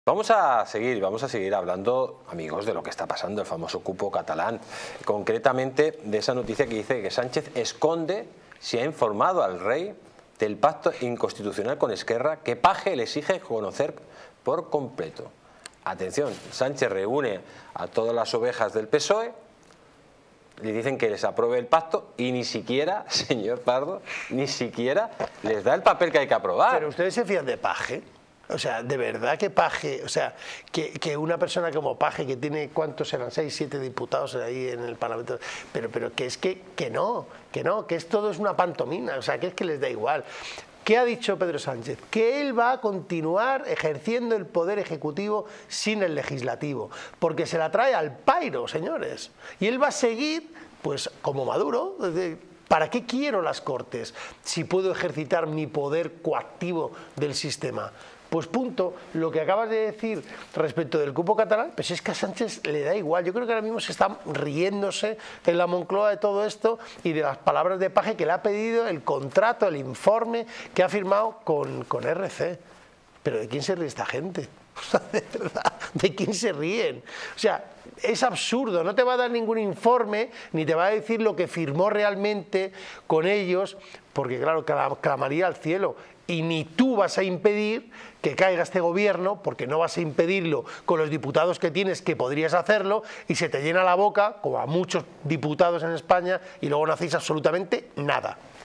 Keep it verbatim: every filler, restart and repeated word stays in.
Vamos a seguir, vamos a seguir hablando, amigos, de lo que está pasando, el famoso cupo catalán. Concretamente de esa noticia que dice que Sánchez esconde si ha informado al rey del pacto inconstitucional con Esquerra que Paje le exige conocer por completo. Atención, Sánchez reúne a todas las ovejas del P S O E, le dicen que les apruebe el pacto y ni siquiera, señor Pardo, ni siquiera les da el papel que hay que aprobar. Pero ustedes se fían de Paje. O sea, de verdad que Paje, o sea, que, que una persona como Paje, que tiene, ¿cuántos eran? Seis, siete diputados ahí en el Parlamento, pero, pero que es que, que no, que no, que es todo es una pantomima, o sea, que es que les da igual. ¿Qué ha dicho Pedro Sánchez? Que él va a continuar ejerciendo el poder ejecutivo sin el legislativo, porque se la trae al pairo, señores, y él va a seguir, pues, como Maduro. ¿Para qué quiero las Cortes si puedo ejercitar mi poder coactivo del sistema? Pues punto. Lo que acabas de decir respecto del cupo catalán, pues es que a Sánchez le da igual. Yo creo que ahora mismo se está riéndose en la Moncloa de todo esto y de las palabras de Paje, que le ha pedido el contrato, el informe que ha firmado con, con R C. Pero ¿de quién se ríe esta gente? O sea, de verdad, ¿de quién se ríen? O sea, es absurdo, no te va a dar ningún informe, ni te va a decir lo que firmó realmente con ellos, porque claro, clamaría al cielo. Y ni tú vas a impedir que caiga este gobierno, porque no vas a impedirlo con los diputados que tienes, que podrías hacerlo, y se te llena la boca, como a muchos diputados en España, y luego no hacéis absolutamente nada.